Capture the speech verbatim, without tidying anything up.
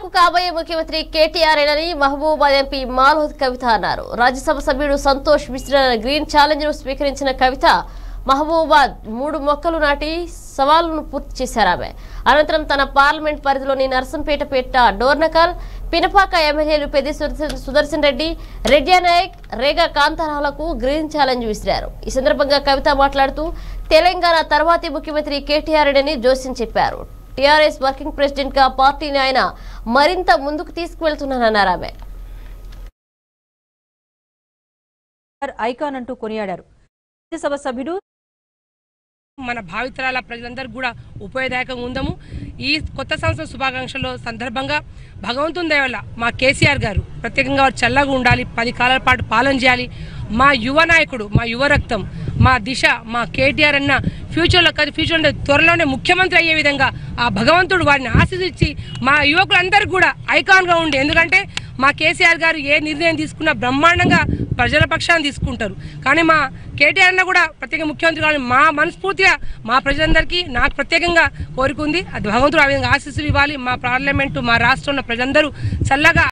తెలంగాణకు కాబోయే ముఖ్యమంత్రి కేటీఆర్ అని మహబూబాబాద్ ఎంపీ మాలోత్ కవిత అన్నారు. రాజ్యసభ సభ్యుడు సంతోష్ మిశ్రా గ్రీన్ ఛాలెంజ్ ను స్వీకరించిన కవిత మహబూబాబాద్ మూడు మొక్కలు నాటి సవాలును పూర్తి చేశారు. ఆమె అనంతరం తన పార్లమెంట్ పరిధిలోని నర్సంపేటపేట డోర్నకల్ పినపాక ఎమ్మెల్యేలు పెద్ది సుదర్శన్ రెడ్డి, రెడ్డి నాయక్, రేగా కాంతారావులకు గ్రీన్ ఛాలెంజ్ విసిరారు. ఈ సందర్భంగా కవిత మాట్లాడుతూ తెలంగాణ తర్వాతి ముఖ్యమంత్రి కేటీఆర్ అని జోస్యం చెప్పారు. టీఆర్ఎస్ వర్కింగ్ ప్రెసిడెంట్ గా పార్టీని ఆయన మరింత ముందుకు తీసుకువెళ్తున్నారన్నారు. ఆమె ఐకాన్ అంటూ కొనియాడారు. రాజ్యసభ సభ్యుడు మన భావితరాల ప్రజలందరికీ కూడా ఉపయోగదాయకంగా ఉందాము. ఈ కొత్త సంవత్సరం శుభాకాంక్షల సందర్భంగా భగవంతుని దయ వల్ల మా కేసీఆర్ గారు ప్రత్యేకంగా చల్లగా ఉండాలి, పది కాలాల పాటు పాలన చేయాలి. మా యువ నాయకుడు, మా యువ రక్తం, మా దిశ, మా కేటీఆర్ అన్న ఫ్యూచర్లో కాదు ఫ్యూచర్లో త్వరలోనే ముఖ్యమంత్రి అయ్యే విధంగా ఆ భగవంతుడు వారిని ఆశీర్వదించి మా యువకులందరికీ కూడా ఐకాన్గా ఉండి, ఎందుకంటే మా కేసీఆర్ గారు ఏ నిర్ణయం తీసుకున్నా బ్రహ్మాండంగా ప్రజల పక్షాన్ని తీసుకుంటారు. కానీ మా కేటీఆర్ అన్న కూడా ప్రత్యేక ముఖ్యమంత్రి కావాలని మా మనస్ఫూర్తిగా మా ప్రజలందరికీ నాకు ప్రత్యేకంగా కోరుకుంది. అది భగవంతుడు ఆ విధంగా ఆశీస్సులు ఇవ్వాలి. మా పార్లమెంటు, మా రాష్ట్రంలో ప్రజలందరూ చల్లగా